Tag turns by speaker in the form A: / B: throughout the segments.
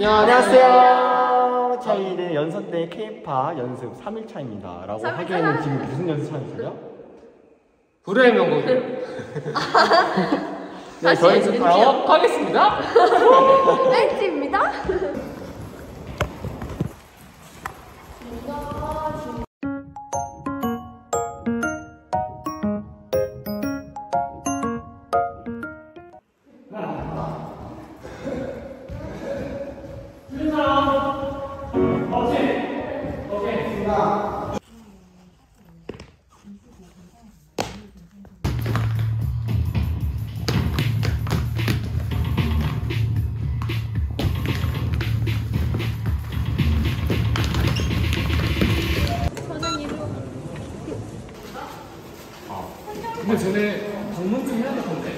A: 안녕하세요. 저희는 연서대 K-POP 연습 3일차입니다. 라고 하기에는 지금 무슨 연습 차이시죠?
B: 불후의 명곡.
A: 네, 저희 연습하러
B: 가겠습니다.
C: 땡지입니다.
B: 근데 전에 방문 좀 해야 될 건데.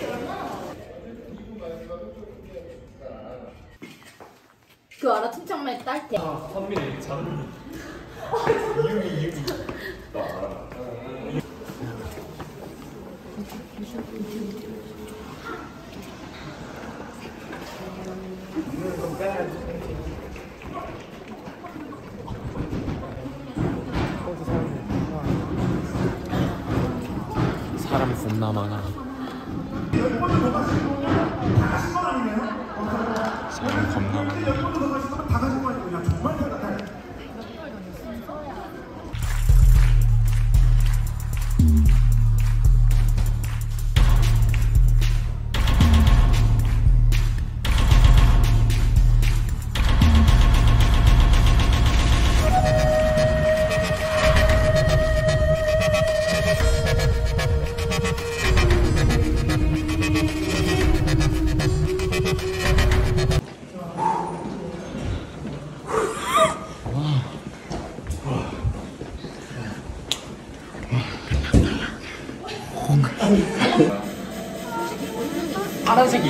C: 그 알아? 침착맨 딸때.
B: 아, 선민이 참. 유미.
A: 사람 겁나 많아. 사람 겁나 많아.
B: 파란색이.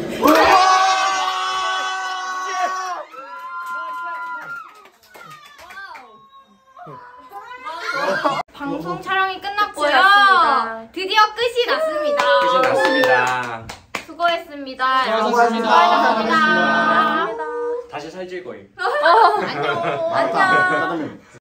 C: 방송 촬영이 끝났고요.
D: 났습니다.
C: 드디어 끝이 났습니다.
B: 끝이 났습니다.
C: 수고했습니다.
B: 수고하셨습니다.
C: 수고하셨습니다.
B: 다시 살찔 거임.
C: 안녕.
A: 안녕.